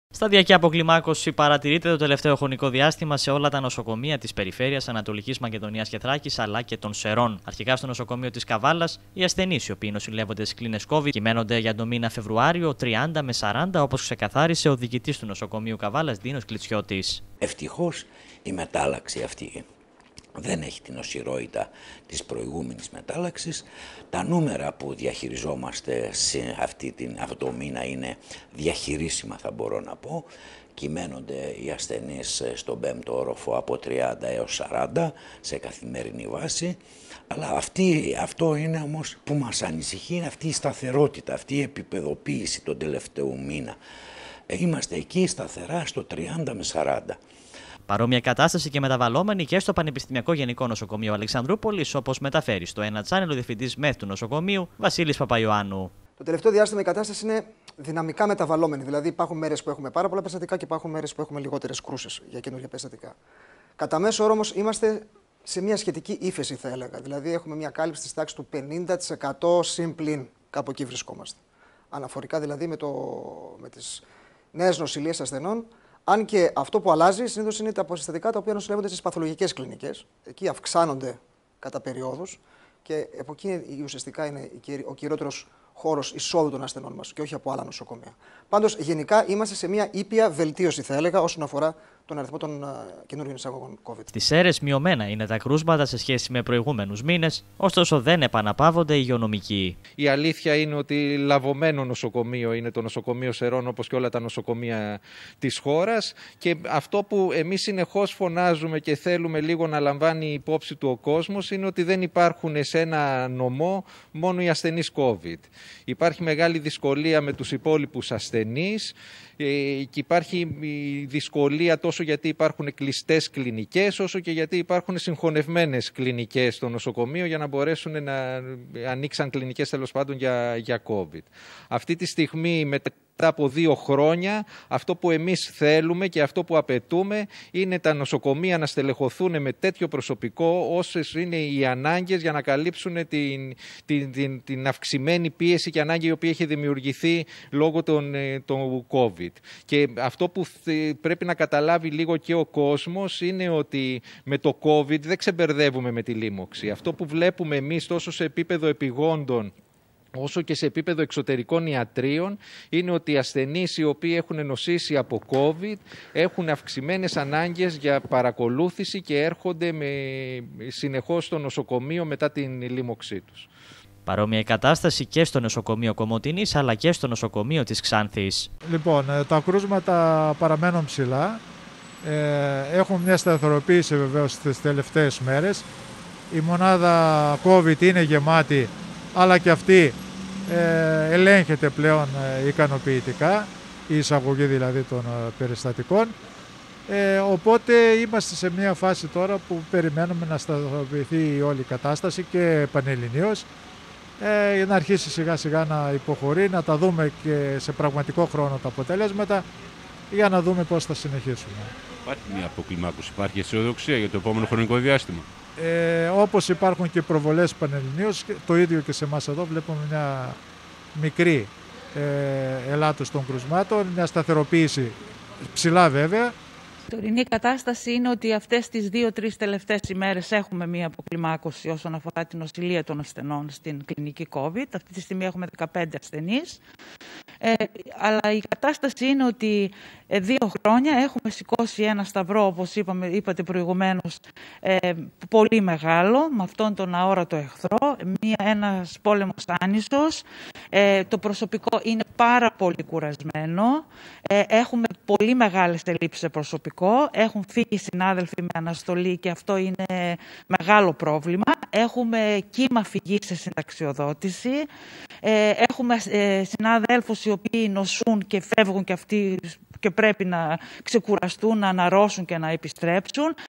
Σταδιακή αποκλιμάκωση παρατηρείται το τελευταίο χρονικό διάστημα σε όλα τα νοσοκομεία της περιφέρειας Ανατολικής Μακεδονίας και Θράκης αλλά και των Σερών. Αρχικά στο νοσοκομείο της Καβάλας, οι ασθενείς οι οποίοι νοσηλεύονται στις κλίνες COVID κυμαίνονται για τον μήνα Φεβρουάριο 30 με 40, όπως ξεκαθάρισε ο διοικητής του νοσοκομείου Καβάλας, Δίνος Κλιτσιώτης. Ευτυχώς η μετάλλαξη αυτή δεν έχει την οσιρότητα της προηγούμενης μετάλλαξης. Τα νούμερα που διαχειριζόμαστε σε αυτό το μήνα είναι διαχειρίσιμα, θα μπορώ να πω. Κυμαίνονται οι ασθενείς στον 5ο όροφο από 30 έως 40 σε καθημερινή βάση. Αλλά αυτό είναι όμως που μας ανησυχεί, είναι αυτή η σταθερότητα, αυτή η επίπεδοποίηση τον τελευταίο μήνα. Είμαστε εκεί σταθερά στο 30 με 40. Παρόμοια κατάσταση και μεταβαλλόμενη και στο Πανεπιστημιακό Γενικό Νοσοκομείο Αλεξανδρούπολης, όπως μεταφέρει στο ένα τσάνελ ο διευθυντής ΜΕΘ του νοσοκομείου, Βασίλης Παπαϊωάννου. Το τελευταίο διάστημα η κατάσταση είναι δυναμικά μεταβαλλόμενη. Δηλαδή, υπάρχουν μέρες που έχουμε πάρα πολλά περιστατικά και υπάρχουν μέρες που έχουμε λιγότερες κρούσεις για καινούργια περιστατικά. Κατά μέσο όρο όμως είμαστε σε μια σχετική ύφεση, θα έλεγα. Δηλαδή, έχουμε μια κάλυψη της τάξης του 50% συν πλην. Κάπου εκεί βρισκόμαστε. Αναφορικά δηλαδή με τις νέες νοσηλείες ασθενών. Αν και αυτό που αλλάζει συνήθως είναι τα περιστατικά τα οποία νοσηλεύονται στις παθολογικές κλινικές. Εκεί αυξάνονται κατά περιόδους και από εκεί ουσιαστικά είναι ο κυριότερος χώρος εισόδου των ασθενών μας και όχι από άλλα νοσοκομεία. Πάντως, γενικά είμαστε σε μια ήπια βελτίωση, θα έλεγα, όσον αφορά τον αριθμό των καινούργιων εισαγωγών COVID. Στις Σέρρες μειωμένα είναι τα κρούσματα σε σχέση με προηγούμενους μήνες, ωστόσο δεν επαναπαύονται οι υγειονομικοί. Η αλήθεια είναι ότι λαβωμένο νοσοκομείο είναι το νοσοκομείο Σερών, όπως και όλα τα νοσοκομεία της χώρας, και αυτό που εμείς συνεχώς φωνάζουμε και θέλουμε λίγο να λαμβάνει υπόψη του ο κόσμος είναι ότι δεν υπάρχουν σε ένα νομό μόνο οι ασθενείς COVID. Υπάρχει μεγάλη δυσκολία με τους υπόλοιπους ασθενείς και υπάρχει δυσκολία τόσο γιατί υπάρχουν κλειστές κλινικές όσο και γιατί υπάρχουν συγχωνευμένες κλινικές στο νοσοκομείο για να μπορέσουν να ανοίξαν κλινικές τέλος πάντων για COVID. Αυτή τη στιγμή μετά από 2 χρόνια αυτό που εμείς θέλουμε και αυτό που απαιτούμε είναι τα νοσοκομεία να στελεχωθούν με τέτοιο προσωπικό όσες είναι οι ανάγκες για να καλύψουν την αυξημένη πίεση και ανάγκη η οποία έχει δημιουργηθεί λόγω των COVID. Και αυτό που πρέπει να καταλάβει λίγο και ο κόσμος είναι ότι με το COVID δεν ξεμπερδεύουμε με τη λίμωξη. Αυτό που βλέπουμε εμείς τόσο σε επίπεδο επιγόντων όσο και σε επίπεδο εξωτερικών ιατρίων είναι ότι οι ασθενείς οι οποίοι έχουν νοσήσει από COVID έχουν αυξημένες ανάγκες για παρακολούθηση και έρχονται συνεχώς στο νοσοκομείο μετά την λίμωξή τους. Παρόμοια η κατάσταση και στο νοσοκομείο Κομοτηνής αλλά και στο νοσοκομείο της Ξάνθης. Λοιπόν, τα κρούσματα παραμένουν ψηλά. Έχουν μια σταθεροποίηση βεβαίως στις τελευταίες μέρες. Η μονάδα COVID είναι γεμάτη, αλλά και αυτή ελέγχεται πλέον ικανοποιητικά, η εισαγωγή δηλαδή των περιστατικών. Οπότε είμαστε σε μια φάση τώρα που περιμένουμε να σταθεροποιηθεί η όλη κατάσταση και πανελληνίως, να αρχίσει σιγά σιγά να υποχωρεί, να τα δούμε και σε πραγματικό χρόνο τα αποτελέσματα για να δούμε πώς θα συνεχίσουμε. Υπάρχει μια αποκλιμάκωση, υπάρχει αισιοδοξία για το επόμενο χρονικό διάστημα? Όπως υπάρχουν και προβολές πανελληνίως, το ίδιο και σε εμάς εδώ βλέπουμε μια μικρή ελάττωση των κρουσμάτων, μια σταθεροποίηση ψηλά βέβαια. Η τωρινή κατάσταση είναι ότι αυτές τις 2-3 τελευταίες ημέρες έχουμε μία αποκλιμάκωση όσον αφορά την νοσηλεία των ασθενών στην κλινική COVID. Αυτή τη στιγμή έχουμε 15 ασθενείς. Αλλά η κατάσταση είναι ότι 2 χρόνια έχουμε σηκώσει ένα σταυρό, όπως είπατε προηγουμένως, πολύ μεγάλο, με αυτόν τον αόρατο εχθρό, ένας πόλεμος άνισος. Το προσωπικό είναι πάρα πολύ κουρασμένο. Έχουμε πολύ μεγάλες ελλείψεις σε προσωπικό. Έχουν φύγει συνάδελφοι με αναστολή και αυτό είναι μεγάλο πρόβλημα. Έχουμε κύμα φυγή σε συνταξιοδότηση. Έχουμε συνάδελφους οι οποίοι νοσούν και φεύγουν και αυτοί και πρέπει να ξεκουραστούν, να αναρρώσουν και να επιστρέψουν.